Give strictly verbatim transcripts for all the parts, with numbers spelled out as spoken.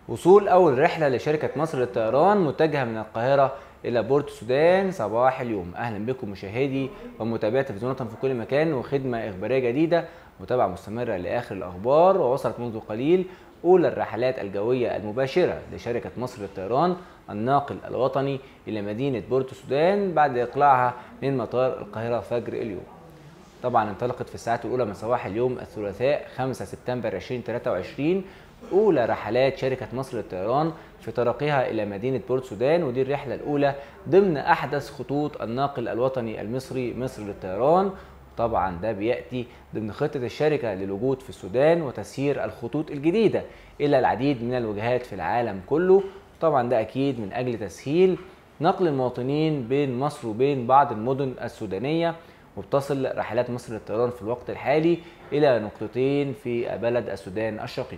وصول أول رحلة لشركة مصر للطيران متجهة من القاهرة إلى بورت السودان صباح اليوم. أهلا بكم مشاهدي ومتابعي تلفزيون وطن في كل مكان وخدمة إخبارية جديدة، متابعة مستمرة لآخر الأخبار. ووصلت منذ قليل أولى الرحلات الجوية المباشرة لشركة مصر للطيران الناقل الوطني إلى مدينة بورت السودان بعد إقلاعها من مطار القاهرة فجر اليوم. طبعا انطلقت في الساعات الأولى من صباح اليوم الثلاثاء خمسة سبتمبر ألفين وثلاثة وعشرين أولى رحلات شركة مصر للطيران في طريقها إلى مدينة بورت السودان، ودي الرحلة الأولى ضمن أحدث خطوط الناقل الوطني المصري مصر للطيران. طبعا ده بيأتي ضمن خطة الشركة للوجود في السودان وتسيير الخطوط الجديدة إلى العديد من الوجهات في العالم كله. طبعا ده أكيد من أجل تسهيل نقل المواطنين بين مصر وبين بعض المدن السودانية، وبتصل رحلات مصر للطيران في الوقت الحالي إلى نقطتين في بلد السودان الشقيق.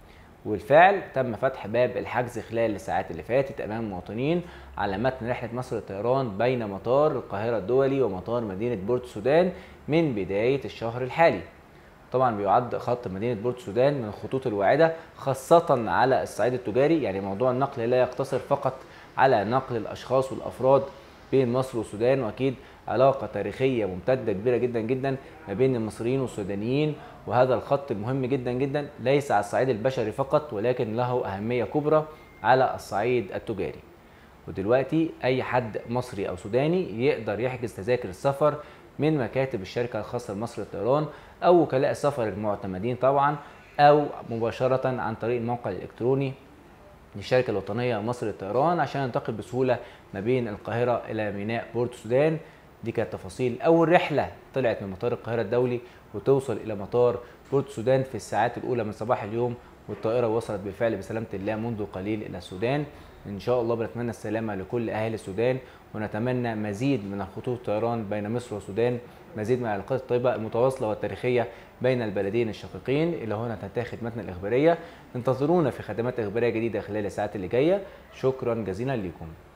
وبالفعل تم فتح باب الحجز خلال الساعات اللي فاتت أمام المواطنين على متن رحلة مصر للطيران بين مطار القاهرة الدولي ومطار مدينة بورت السودان من بداية الشهر الحالي. طبعا بيعد خط مدينة بورت السودان من الخطوط الواعدة خاصة على الصعيد التجاري، يعني موضوع النقل لا يقتصر فقط على نقل الأشخاص والأفراد بين مصر والسودان، واكيد علاقه تاريخيه ممتده كبيره جدا جدا ما بين المصريين والسودانيين. وهذا الخط المهم جدا جدا ليس على الصعيد البشري فقط ولكن له اهميه كبرى على الصعيد التجاري. ودلوقتي اي حد مصري او سوداني يقدر يحجز تذاكر السفر من مكاتب الشركه الخاصه بمصر للطيران او وكلاء السفر المعتمدين طبعا، او مباشره عن طريق الموقع الالكتروني للشركة الوطنية مصر للطيران عشان ينتقل بسهولة ما بين القاهرة إلى ميناء بورت السودان. دي كانت تفاصيل أول رحلة طلعت من مطار القاهرة الدولي وتوصل إلى مطار بورت السودان في الساعات الأولى من صباح اليوم، والطائرة وصلت بالفعل بسلامة الله منذ قليل إلى السودان. إن شاء الله بنتمنى السلامة لكل أهالي السودان، ونتمنى مزيد من خطوط الطيران بين مصر والسودان، مزيد من العلاقات الطيبة المتواصلة والتاريخية بين البلدين الشقيقين. إلى هنا تنتهي خدمتنا الإخبارية، انتظرونا في خدمات إخبارية جديدة خلال الساعات اللي جاية. شكرا جزيلا لكم.